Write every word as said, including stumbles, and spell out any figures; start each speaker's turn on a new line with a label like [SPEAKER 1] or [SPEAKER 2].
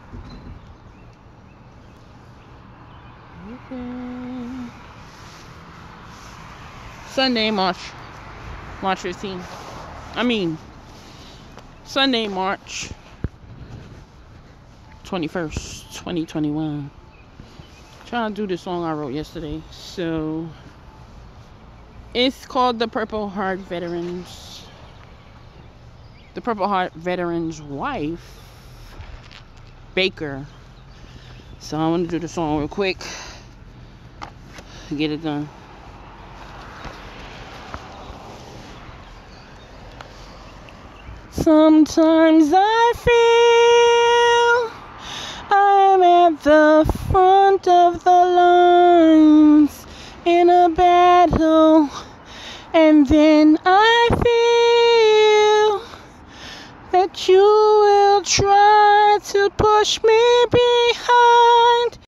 [SPEAKER 1] Okay. Sunday, March March fifteenth. I mean, Sunday, March twenty-first, twenty twenty-one. Trying to do the song I wrote yesterday. So it's called the Purple Heart Veterans. The Purple Heart Veterans wife, Baker. So I want to do the song real quick. Get it done. Sometimes I feel I'm at the front of the lines in a battle, and then I feel that you will try to push me behind.